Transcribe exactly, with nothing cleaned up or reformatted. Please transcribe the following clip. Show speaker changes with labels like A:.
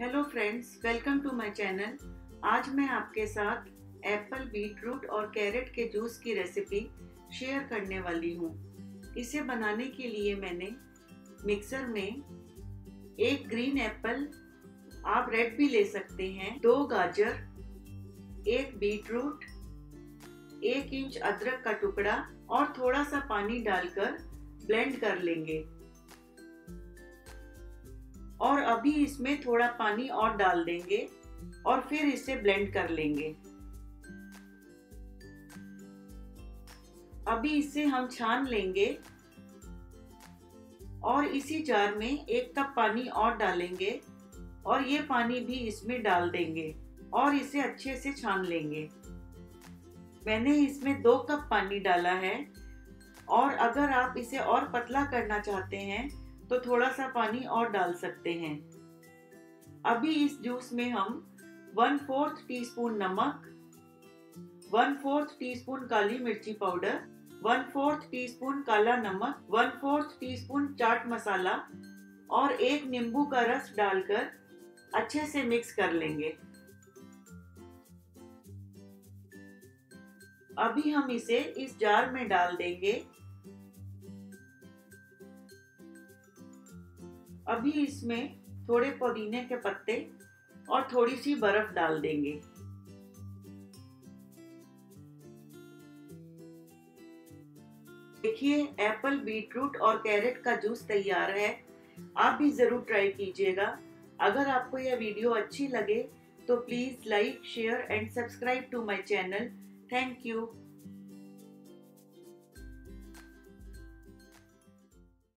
A: Hello friends, welcome to my channel. आज मैं आपके साथ एप्पल, बीटरूट और कैरेट के जूस की रेसिपी शेयर करने वाली हूँ। इसे बनाने के लिए मैंने मिक्सर में एक ग्रीन एप्पल, आप रेड भी ले सकते हैं, दो गाजर, एक बीटरूट, एक इंच अदरक का टुकड़ा और थोड़ा सा पानी डालकर ब्लेंड कर लेंगे। और अभी इसमें थोड़ा पानी और डाल देंगे और फिर इसे ब्लेंड कर लेंगे। अभी इसे हम छान लेंगे और इसी जार में एक कप पानी और डालेंगे और ये पानी भी इसमें डाल देंगे और इसे अच्छे से छान लेंगे। मैंने इसमें दो कप पानी डाला है और अगर आप इसे और पतला करना चाहते हैं तो थोड़ा सा पानी और डाल सकते हैं। अभी इस जूस में हम वन फोर्थ टी स्पून नमक, वन फोर्थ टी स्पून काली मिर्ची powder, one fourth teaspoon काला नमक, one fourth teaspoon chaat masala और एक नींबू का रस डालकर अच्छे से मिक्स कर लेंगे। अभी हम इसे इस जार में डाल देंगे। अभी इसमें थोड़े पुदीने के पत्ते और थोड़ी सी बर्फ डाल देंगे। देखिए, एप्पल, बीटरूट और कैरेट का जूस तैयार है। आप भी जरूर ट्राई कीजिएगा। अगर आपको यह वीडियो अच्छी लगे तो please like, share and subscribe to my channel. Thank you.